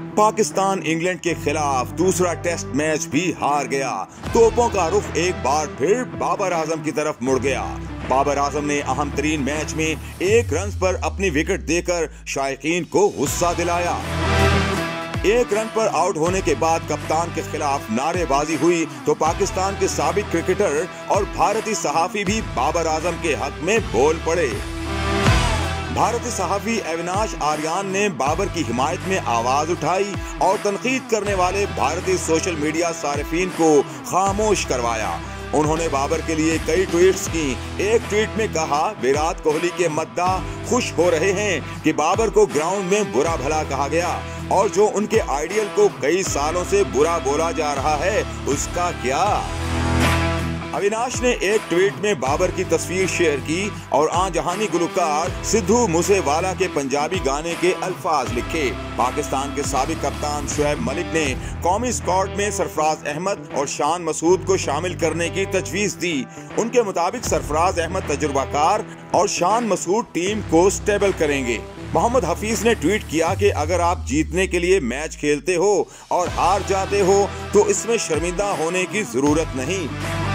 Pakistan England के खिलाफ दूसरा टेस्ट मैच भी हार गया। तोपों का रुख एक बार फिर बाबर आजम की तरफ मुड़ गया। बाबर आजम ने अहम तरीन मैच में 1 रन पर अपनी विकेट देकर शायकीन को गुस्सा दिलाया। 1 रन पर आउट होने के बाद कप्तान के खिलाफ नारेबाजी हुई तो पाकिस्तान के साबिक क्रिकेटर और भारतीय सहाफी भी बाबर आजम के हक में बोल पड़े। भारतीय सहाफी अविनाश आर्यन ने बाबर की हिमायत में आवाज उठाई और तनकीद करने वाले भारतीय सोशल मीडिया सारिफीन को खामोश करवाया। उन्होंने बाबर के लिए कई ट्वीट्स की। एक ट्वीट में कहा, विराट कोहली के मद्दाह खुश हो रहे हैं कि बाबर को ग्राउंड में बुरा भला कहा गया और जो उनके आइडियल को कई सालों से बुरा बोला जा रहा है उसका क्या। अविनाश ने एक ट्वीट में बाबर की तस्वीर शेयर की और आजहानी गुलकार सिद्धू मूसेवाला के पंजाबी गाने के अल्फाज लिखे। पाकिस्तान के साबिक कप्तान शुएब मलिक ने कौमी स्क्वाड में सरफराज अहमद और शान मसूद को शामिल करने की तजवीज दी। उनके मुताबिक सरफराज अहमद तजुर्बाकार और शान मसूद टीम को स्टेबल करेंगे। मोहम्मद हफीज ने ट्वीट किया कि अगर आप जीतने के लिए मैच खेलते हो और हार जाते हो तो इसमें शर्मिंदा होने की जरूरत नहीं।